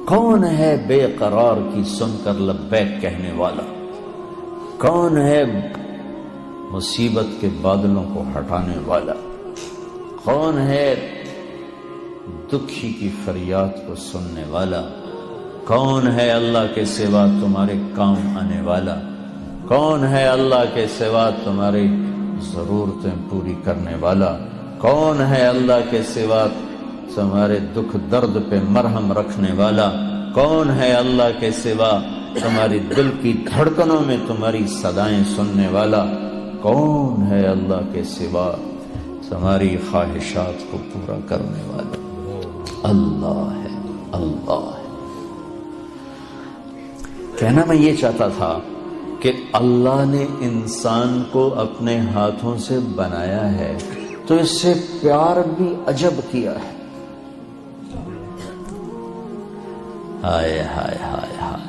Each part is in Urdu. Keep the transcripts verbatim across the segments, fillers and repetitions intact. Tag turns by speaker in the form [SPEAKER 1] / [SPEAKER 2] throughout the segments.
[SPEAKER 1] کون ہے بے قرار کی سن کر لبیک کہنے والا؟ کون ہے مصیبت کے بادلوں کو ہٹانے والا؟ کون ہے دکھی کی فریاد کو سننے والا؟ کون ہے اللہ کے سوا تمہارے کام آنے والا؟ کون ہے اللہ کے سوا تمہاری ضرورتیں پوری کرنے والا؟ کون ہے اللہ کے سوا تمہارے دکھ درد پہ مرہم رکھنے والا؟ کون ہے اللہ کے سوا تمہاری دل کی دھڑکنوں میں تمہاری صدائیں سننے والا؟ کون ہے اللہ کے سوا تمہاری خواہشات کو پورا کرنے والا؟ اللہ ہے، اللہ ہے۔ کہنا میں یہ چاہتا تھا کہ اللہ نے انسان کو اپنے ہاتھوں سے بنایا ہے تو اس سے پیار بھی عجب کیا ہے۔ ہائے ہائے ہائے ہائے،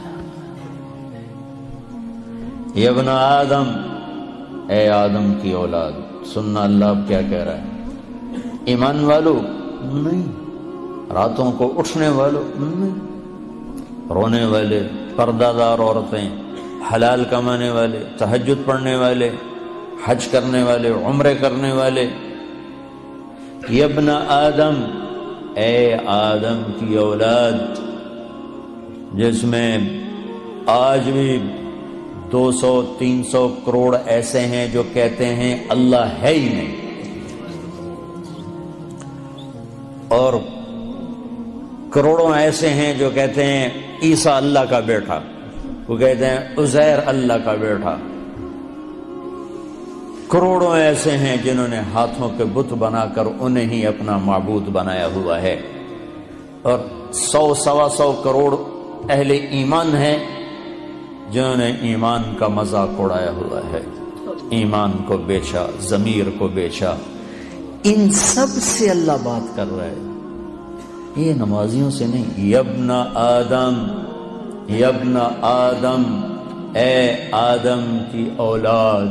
[SPEAKER 1] یا ابن آدم، اے آدم کی اولاد، سننا اللہ اب کیا کہہ رہا ہے؟ ایمان والو نہیں، راتوں کو اٹھنے والو نہیں، رونے والے، پردہ دار عورتیں، حلال کمانے والے، تہجد پڑھنے والے، حج کرنے والے، عمرے کرنے والے، یا ابن آدم، اے آدم کی اولاد، جس میں آج بھی دو سو تین سو کروڑ ایسے ہیں جو کہتے ہیں اللہ ہے ہی نہیں، اور کروڑوں ایسے ہیں جو کہتے ہیں عیسیٰ اللہ کا بیٹا، وہ کہتے ہیں عزیر اللہ کا بیٹا، کروڑوں ایسے ہیں جنہوں نے ہاتھوں کے بت بنا کر انہیں ہی اپنا معبود بنایا ہوا ہے، اور سو سوا سو کروڑ اہل ایمان ہیں جنہوں نے ایمان کا مذاق اڑایا ہوا ہے، ایمان کو بیچا، ضمیر کو بیچا۔ ان سب سے اللہ بات کر رہا ہے، یہ نمازیوں سے نہیں۔ یبن آدم، یبن آدم، اے آدم کی اولاد،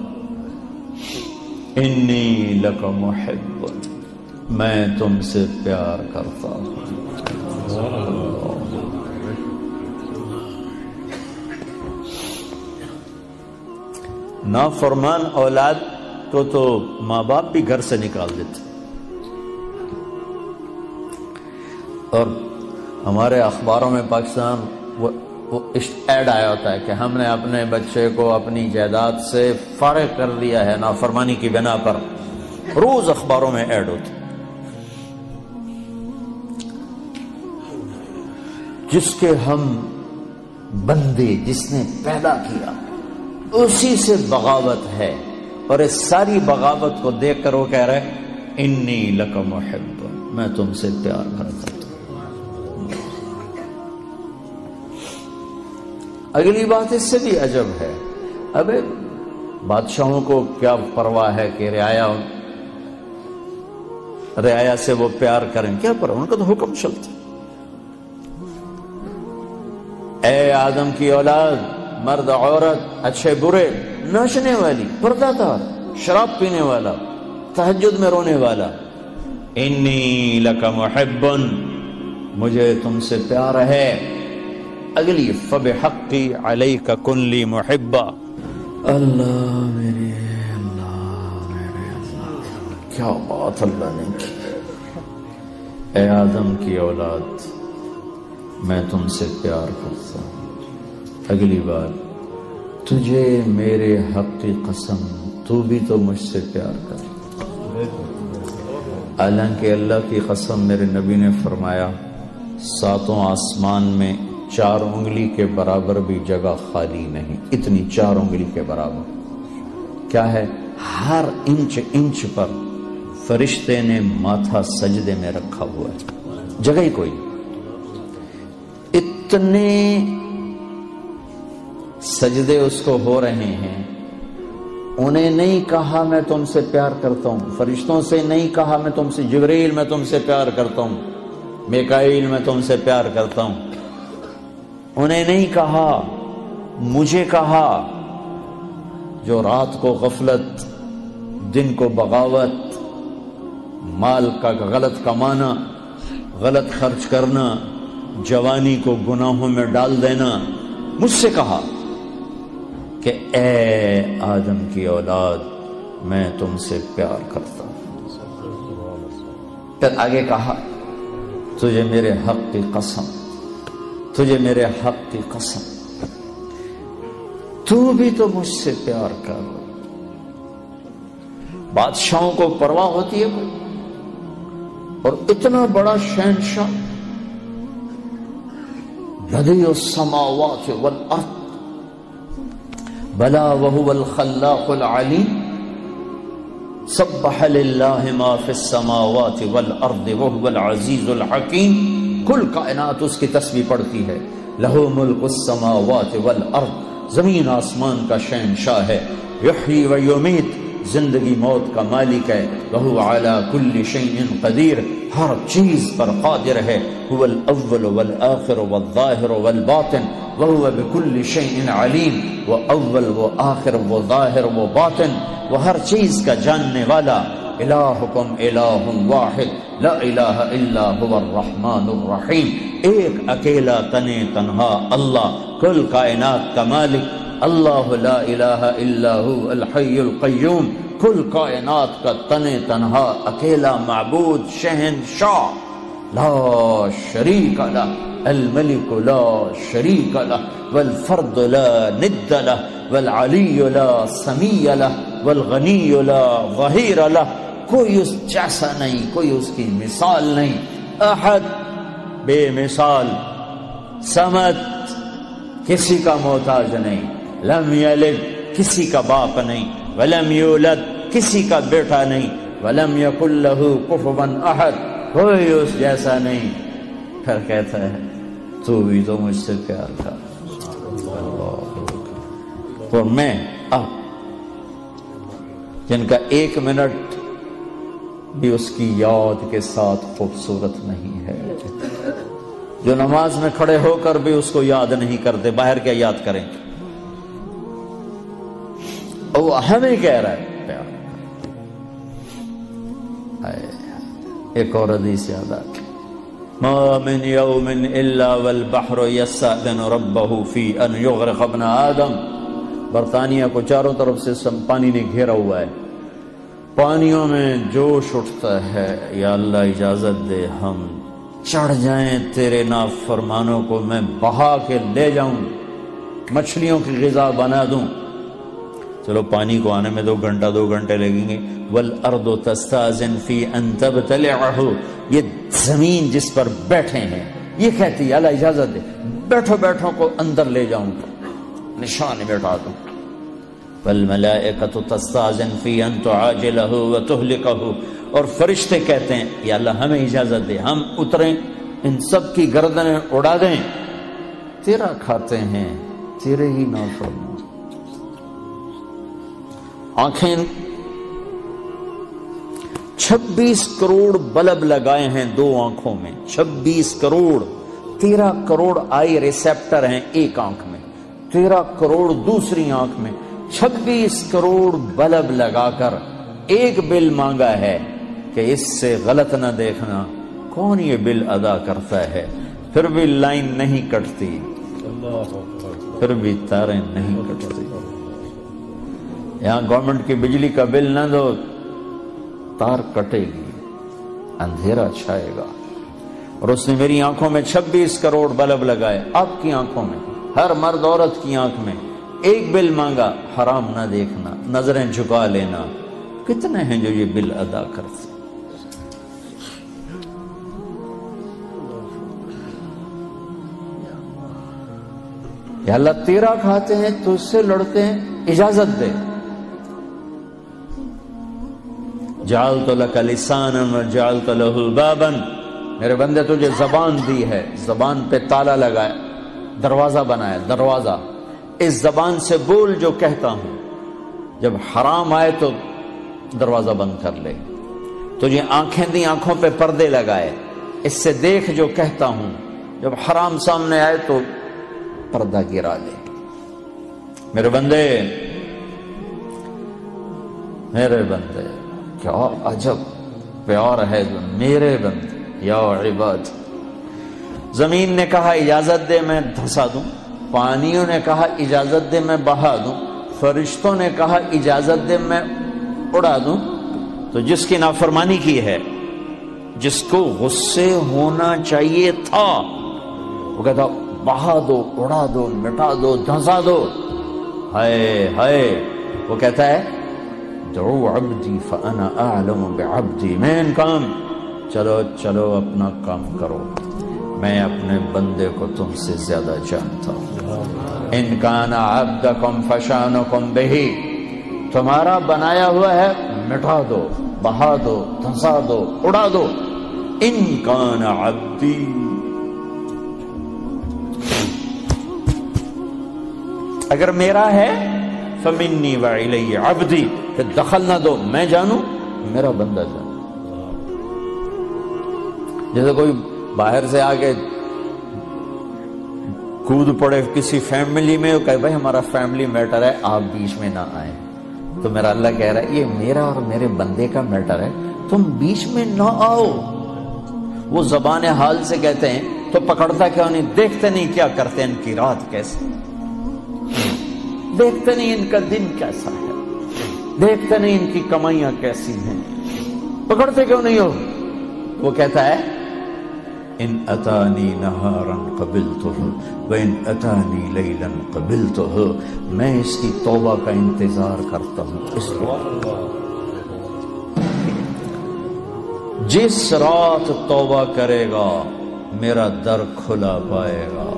[SPEAKER 1] انی لک محب، میں تم سے پیار کرتا ہوں۔ نافرمان اولاد کو تو ماں باپ بھی گھر سے نکال دیتے، اور ہمارے اخباروں میں پاکستان وہ ایڈ آیا ہوتا ہے کہ ہم نے اپنے بچے کو اپنی جائیداد سے فارغ کر دیا ہے نافرمانی کی بنا پر، روز اخباروں میں ایڈ ہوتا ہے۔ جس کے ہم بندے، جس نے پیدا کیا، اسی سے بغاوت ہے، اور اس ساری بغاوت کو دیکھ کر وہ کہہ رہے انی لک محب، میں تم سے پیار کرتا ہوں۔ اگلی بات اس سے بھی عجب ہے، اب بادشاہوں کو کیا پرواہ ہے کہ رعایا رعایا سے وہ پیار کریں، کیا پرواہ، ان کا تو حکم چلتا۔ اے آدم کی اولاد، مرد عورت، اچھے برے، ناچنے والی، پردہ دار، شراب پینے والا، تہجد میں رونے والا، انی لک محب، مجھے تم سے پیار ہے۔ اگلی فبحقی علیک کن لی محبا، اللہ میرے اللہ میرے اللہ، کیا بات اللہ نے کی۔ اے آدم کی اولاد، میں تم سے پیار کرتا ہوں۔ اگلی بات، تجھے میرے حق کی قسم، تو بھی تو مجھ سے پیار کر۔ حالانکہ اللہ کی قسم، میرے نبی نے فرمایا ساتوں آسمان میں چار انگلی کے برابر بھی جگہ خالی نہیں، اتنی چار انگلی کے برابر کیا ہے، ہر انچ انچ پر فرشتے نے ماتھا سجدے میں رکھا ہوا ہے، جگہ ہی کوئی۔ اتنے سجدے اس کو ہو رہے ہیں، انہیں نہیں کہا میں تم سے پیار کرتا ہوں، فرشتوں سے نہیں کہا میں تم سے، جبریل میں تم سے پیار کرتا ہوں، میکائیل میں تم سے پیار کرتا ہوں، انہیں نہیں کہا، مجھے کہا، جو رات کو غفلت، دن کو بغاوت، مال کا غلط کمانا، غلط خرچ کرنا، جوانی کو گناہوں میں ڈال دینا، مجھ سے کہا کہ اے آدم کی اولاد میں تم سے پیار کرتا ہوں۔ پھر آگے کہا تجھے میرے حق کی قسم، تجھے میرے حق کی قسم تو بھی تو مجھ سے پیار کر۔ بادشاہوں کو پرواہ ہوتی ہے کوئی؟ اور اتنا بڑا شہنشاہ، بدیع السماوات والارض بلا وهو الخلاق العلیم، سبح للہ ما فی السماوات والارض وهو العزیز الحکیم۔ کل کائنات اس کی تسبیح پڑھتی ہے۔ لہو ملک السماوات والارض، زمین آسمان کا شہنشاہ ہے۔ یحیی و یمیت، زندگی موت کا مالک ہے۔ وہو علی کل شیء قدیر، ہر چیز پر قادر ہے۔ هو الاول والآخر والظاہر والباطن وہو بکل شیء علیم، وہ اول وہ آخر وہ ظاہر وہ باطن، وہ ہر چیز کا جاننے والا۔ الہکم الہ واحد لا الہ الا هو الرحمن الرحیم، ایک اکیلا تنے تنہا اللہ، کل کائنات کا مالک اللہ، لا الہ الا هو الحی القیوم، کل کائنات کا تنے تنہا اکیلا معبود شہنشاہ، لا شریک لہ، الملک لا شریک لہ، والفرد لا ند لہ، والعلی لا سمیع لہ، والغنی لا ظہیر لہ، کوئی اس جیسا نہیں، کوئی اس کی مثال نہیں۔ احد، بے مثال، صمد، کسی کا محتاج نہیں، لم یلد، کسی کا باپ نہیں، ولم یولد، کسی کا بیٹا نہیں، ولم یکن لہ کفوا احد، کوئی اس جیسا نہیں۔ پھر کہتا ہے تو بھی تو مجھ سے پیار کر۔ اور میں اب جن کا ایک منٹ بھی اس کی یاد کے ساتھ خوبصورت نہیں ہے، جو نماز میں کھڑے ہو کر بھی اس کو یاد نہیں کرتے، باہر کیا یاد کریں گے؟ اور وہ ہمیں کہہ رہا ہے پیار۔ ایک اور حدیث یاد آ گئی، ما من یوم الا والبحر یستأذن ربہ فی ان یغرق ابن آدم۔ برطانیہ کو چاروں طرف سے پانی نے گھیرا ہوا ہے، پانیوں میں جوش اٹھتا ہے، یا اللہ اجازت دے ہم چڑھ جائیں تیرے نافرمانوں کو میں بہا کے لے جاؤں، مچھلیوں کی غذا بنا دوں۔ چلو پانی کو آنے میں دو گھنٹہ دو گھنٹے لگیں گے۔ والارض تستاذن فی ان تبتلعہ، یہ زمین جس پر بیٹھے ہیں یہ کہتی ہے اللہ اجازت دے بیٹھو بیٹھو کو اندر لے جاؤں، نشان بیٹھا دوں۔ والملائکۃ تستاذن فی ان تعاجلہ وتہلکہ، اور فرشتے کہتے ہیں یا اللہ ہمیں اجازت دے ہم اتریں ان سب کی گردنیں اڑا دیں، تیرا کھاتے ہیں تیرے ہی نافرمان۔ آنکھیں چھبیس کروڑ بلب لگائے ہیں دو آنکھوں میں، چھبیس کروڑ، تیرہ کروڑ آئی ریسیپٹر ہیں ایک آنکھ میں، تیرہ کروڑ دوسری آنکھ میں، چھبیس کروڑ بلب لگا کر ایک بل مانگا ہے کہ اس سے غلط نہ دیکھنا۔ کون یہ بل ادا کرتا ہے؟ پھر بھی لائن نہیں کٹتی، پھر بھی تاریں نہیں کٹتی۔ یہاں گورنمنٹ کی بجلی کا بل نہ دو، تار کٹے گی، اندھیرا چھائے گا۔ اور اس نے میری آنکھوں میں چھبیس کروڑ بلب لگائے، آپ کی آنکھوں میں، ہر مرد عورت کی آنکھ میں ایک بل مانگا، حرام نہ دیکھنا، نظریں جھکا لینا۔ کتنے ہیں جو یہ بل ادا کرتے؟ یا اللہ تیرا کھاتے ہیں تو اس سے لڑتے ہیں، اجازت دے۔ جعلت لک لسانا وجعلت له بابا، میرے بندے تجھے زبان دی ہے، زبان پہ تالا لگایا، دروازہ بنایا، دروازہ، اس زبان سے بول جو کہتا ہوں، جب حرام آئے تو دروازہ بند کر لے۔ تجھے آنکھیں دی، آنکھوں پہ پردے لگائے، اس سے دیکھ جو کہتا ہوں، جب حرام سامنے آئے تو پردہ گرا لے۔ میرے بندے میرے بندے کیا عجب پیار ہے میرے بندے، یا عباد زمین نے کہا اجازت دے میں دھسا دوں، پانیوں نے کہا اجازت دے میں بہا دوں، فرشتوں نے کہا اجازت دے میں اڑا دوں، تو جس کی نافرمانی کی ہے، جس کو غصے ہونا چاہیے تھا، وہ کہتا بہا دو، اڑا دو، مٹا دو، دھنسا دو، ہائے ہائے، وہ کہتا ہے دعو عبدی فانا اعلم بعبدی، مین کام، چلو چلو اپنا کام کرو، میں اپنے بندے کو تم سے زیادہ جانتا ہوں۔ ان کان عبدکم فشانکم بہ، تمہارا بنایا ہوا ہے مٹا دو، بہا دو، دھنسا دو، اڑا دو۔ ان کان عبدی، اگر میرا ہے فمنی وإلی عبدی، پھر دخل نہ دو، میں جانوں میرا بندہ جانو۔ جیسے کوئی باہر سے آگے کود پڑے کسی فیملی میں، کہے بھائی ہمارا فیملی میٹر ہے، آپ بیچ میں نہ آئیں، تو میرا اللہ کہہ رہا ہے یہ میرا اور میرے بندے کا میٹر ہے، تم بیچ میں نہ آؤ۔ وہ زبان حال سے کہتے ہیں تو پکڑتا کیوں نہیں؟ دیکھتے نہیں کیا کرتے ہیں، ان کی رات کیسی، دیکھتے نہیں ان کا دن کیسا ہے، دیکھتے نہیں ان کی کمائیاں کیسی ہیں، پکڑتے کیوں نہیں ہو؟ وہ کہتا ہے ان اتانی نہارا قبلتہ وان اتانی لیلا قبلتہ، میں اس کی توبہ کا انتظار کرتا ہوں، اس لیے جس رات توبہ کرے گا میرا در کھلا پائے گا،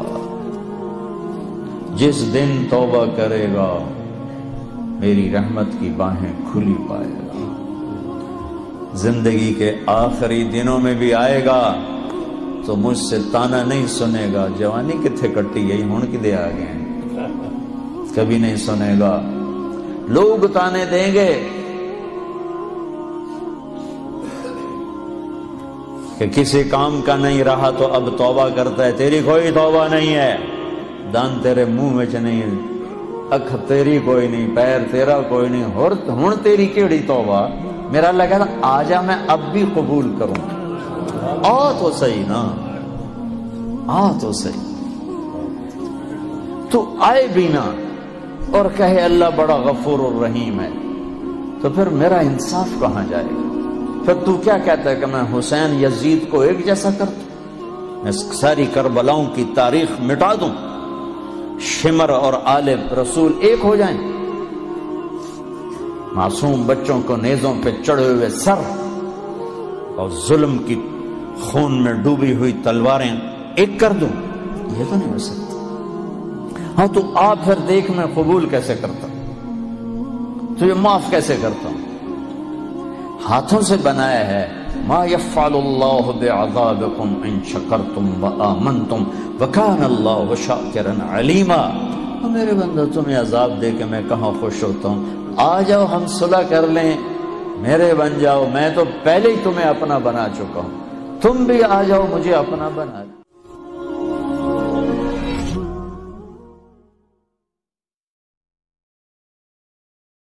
[SPEAKER 1] جس دن توبہ کرے گا میری رحمت کی باہیں کھلی پائے گا، زندگی کے آخری دنوں میں بھی آئے گا تو مجھ سے تانا نہیں سنے گا، جوانی کتھے کٹی گئی ہون کدے آ گئے ہیں، کبھی نہیں سنے گا۔ لوگ تانے دیں گے کہ کسی کام کا نہیں رہا تو اب توبہ کرتا ہے، تیری کوئی توبہ نہیں ہے، دان تیرے منہ میں چ نہیں، اکھ تیری کوئی نہیں، پیر تیرا کوئی نہیں، ہن تیری کیڑی توبہ؟ میرا اللہ کہتا آ جا، میں اب بھی قبول کروں، آ تو صحیح نا، آ تو صحیح، تو آئے بھی نا اور کہے اللہ بڑا غفور الرحیم ہے، تو پھر میرا انصاف کہاں جائے گا؟ پھر تو کیا کہتا ہے کہ میں حسین یزید کو ایک جیسا کر دوں، میں ساری کربلاؤں کی تاریخ مٹا دوں، شمر اور آل رسول ایک ہو جائیں، معصوم بچوں کو نیزوں پہ چڑھے ہوئے سر اور ظلم کی خون میں ڈوبی ہوئی تلواریں ایک کر دوں؟ یہ تو نہیں ہو سکتا۔ ہاں تو آ پھر دیکھ میں قبول کیسے کرتا ہوں، تجھے معاف کیسے کرتا ہوں، ہاتھوں سے بنایا ہے۔ ما یفعل اللہ بعذابکم ان شکرتم وآمنتم وکان اللہ شاکرا علیما۔ میرے بندہ تمہیں عذاب دے کے میں کہاں خوش ہوتا ہوں، آ جاؤ ہم صلح کر لیں، میرے بن جاؤ، میں تو پہلے ہی تمہیں اپنا بنا چکا ہوں، تم بھی آ جاؤ مجھے اپنا بنا۔